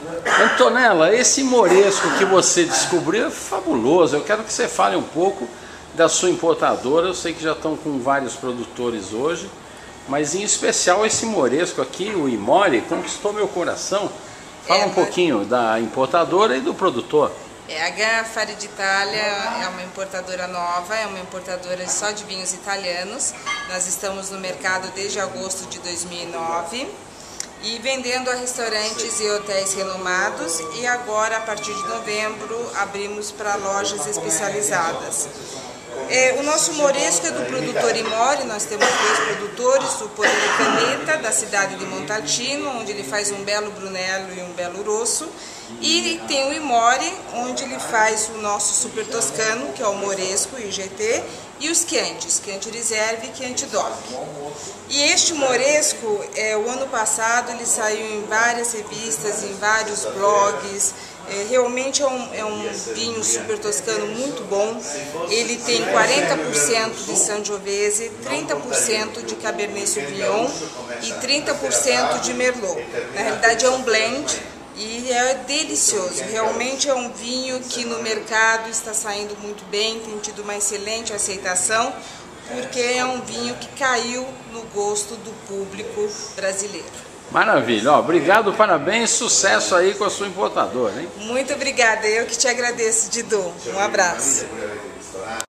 Antonella, esse moresco que você descobriu é fabuloso. Eu quero que você fale um pouco da sua importadora. Eu sei que já estão com vários produtores hoje, mas em especial esse moresco aqui, o Imori, conquistou meu coração. Fala um pouquinho da importadora e do produtor. A Gran Affari d'Italia é uma importadora nova, é uma importadora só de vinhos italianos. Nós estamos no mercado desde agosto de 2009 e vendendo a restaurantes e hotéis renomados, e agora, a partir de novembro, abrimos para lojas especializadas. O nosso moresco é do produtor Imori. Nós temos 2 produtores, o Potere Caneta, da cidade de Montalcino, onde ele faz um belo Brunello e um belo Rosso, e tem o Imori, onde ele faz o nosso Super Toscano, que é o moresco e o GT, e os Chianti Reserve e Chianti DOC. E este moresco, o ano passado, ele saiu em várias revistas, em vários blogs. Realmente é um vinho super toscano muito bom. Ele tem 40% de Sangiovese, 30% de Cabernet Sauvignon e 30% de Merlot. Na realidade é um blend e é delicioso. Realmente é um vinho que no mercado está saindo muito bem, tem tido uma excelente aceitação, porque é um vinho que caiu no gosto do público brasileiro. Maravilha, obrigado, parabéns, sucesso aí com a sua importadora, hein? Muito obrigada, eu que te agradeço, Didu. Um abraço.